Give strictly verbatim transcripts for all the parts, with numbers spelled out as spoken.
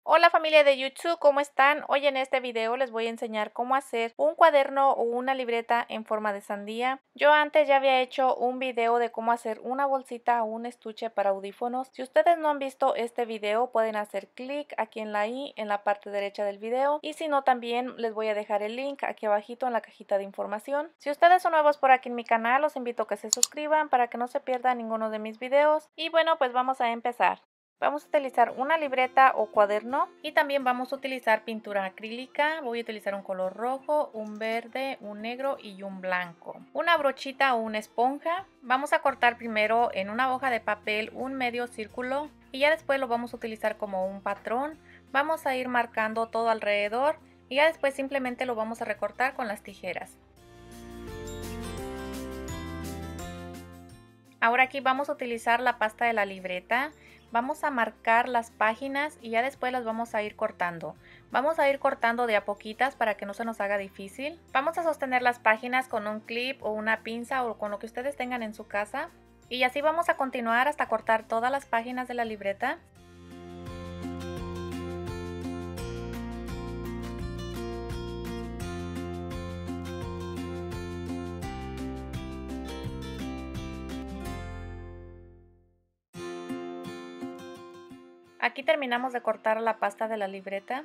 Hola familia de YouTube, ¿cómo están? Hoy en este video les voy a enseñar cómo hacer un cuaderno o una libreta en forma de sandía. Yo antes ya había hecho un video de cómo hacer una bolsita o un estuche para audífonos. Si ustedes no han visto este video pueden hacer clic aquí en la i en la parte derecha del video, y si no también les voy a dejar el link aquí abajito en la cajita de información. Si ustedes son nuevos por aquí en mi canal, los invito a que se suscriban para que no se pierdan ninguno de mis videos. Y bueno, pues vamos a empezar. Vamos a utilizar una libreta o cuaderno y también vamos a utilizar pintura acrílica. Voy a utilizar un color rojo, un verde, un negro y un blanco. Una brochita o una esponja. Vamos a cortar primero en una hoja de papel un medio círculo y ya después lo vamos a utilizar como un patrón. Vamos a ir marcando todo alrededor y ya después simplemente lo vamos a recortar con las tijeras. Ahora aquí vamos a utilizar la pasta de la libreta. Vamos a marcar las páginas y ya después las vamos a ir cortando. Vamos a ir cortando de a poquitas para que no se nos haga difícil. Vamos a sostener las páginas con un clip o una pinza o con lo que ustedes tengan en su casa. Y así vamos a continuar hasta cortar todas las páginas de la libreta. Aquí terminamos de cortar la pasta de la libreta.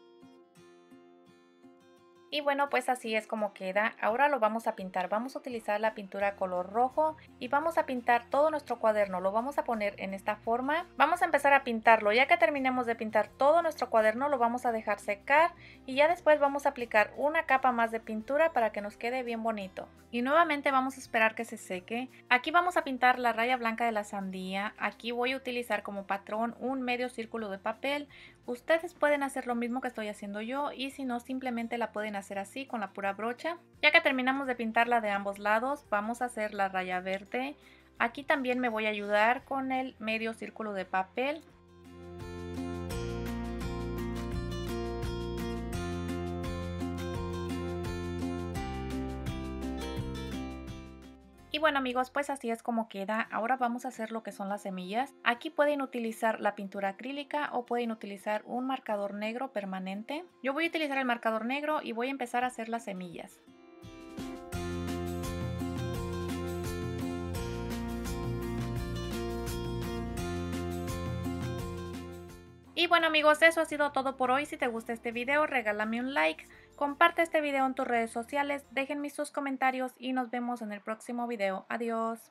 Y bueno, pues así es como queda. Ahora lo vamos a pintar. Vamos a utilizar la pintura color rojo y vamos a pintar todo nuestro cuaderno. Lo vamos a poner en esta forma. Vamos a empezar a pintarlo. Ya que terminemos de pintar todo nuestro cuaderno, lo vamos a dejar secar y ya después vamos a aplicar una capa más de pintura para que nos quede bien bonito. Y nuevamente vamos a esperar que se seque. Aquí vamos a pintar la raya blanca de la sandía. Aquí voy a utilizar como patrón un medio círculo de papel. Ustedes pueden hacer lo mismo que estoy haciendo yo, y si no, simplemente la pueden hacer así con la pura brocha. Ya que terminamos de pintarla de ambos lados, vamos a hacer la raya verde. Aquí también me voy a ayudar con el medio círculo de papel. Y bueno amigos, pues así es como queda. Ahora vamos a hacer lo que son las semillas. Aquí pueden utilizar la pintura acrílica o pueden utilizar un marcador negro permanente. Yo voy a utilizar el marcador negro y voy a empezar a hacer las semillas. Y bueno amigos, eso ha sido todo por hoy. Si te gusta este video, regálame un like, comparte este video en tus redes sociales, déjenme sus comentarios y nos vemos en el próximo video. Adiós.